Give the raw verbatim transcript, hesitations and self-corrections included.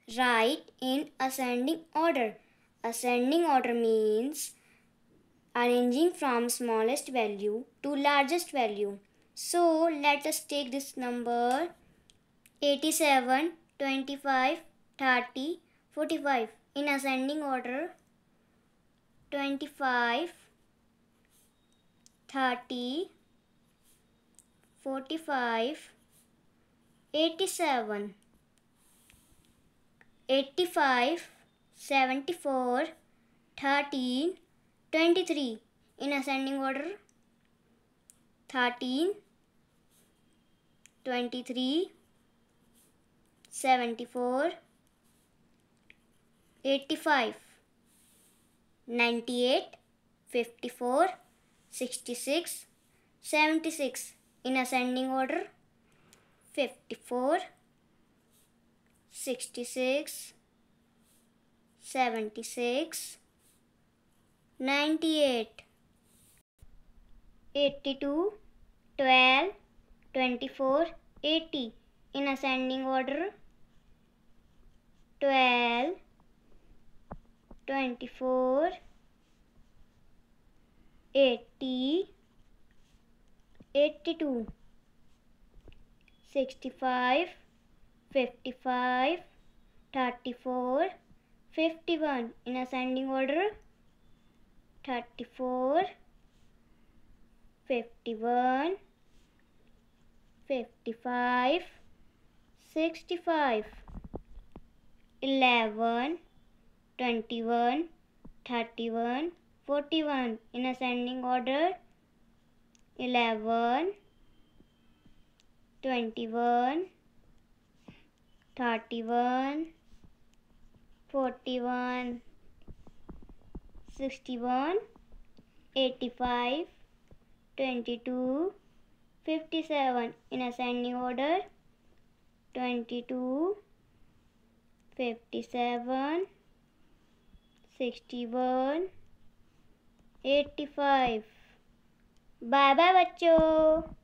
Write in ascending order. Ascending order means arranging from smallest value to largest value. So let us take this number eighty-seven, twenty-five, thirty, forty-five in ascending order. twenty-five, thirty, forty-five, eighty-seven, eighty-five, seventy-four, thirteen, twenty-three in ascending order. thirteen, twenty-three, seventy-four, eighty-five, ninety-eight, fifty-four, sixty-six, seventy-six in ascending order. fifty-four, sixty-six, seventy-six, ninety-eight, eighty-two, twelve, twenty-four, eighty in ascending order. twelve, twenty-four, eighty, eighty-two, sixty-five, fifty-five, thirty-four, fifty-one in ascending order. thirty-four, fifty-one, fifty-five, sixty-five, eleven, twenty-one, thirty-one, forty-one in ascending order. eleven, twenty-one, thirty-one, forty-one, sixty-one, eighty-five, twenty-two, fifty-seven in ascending order. twenty-two, fifty-seven, sixty-one, eighty-five. Bye bye बच्चों।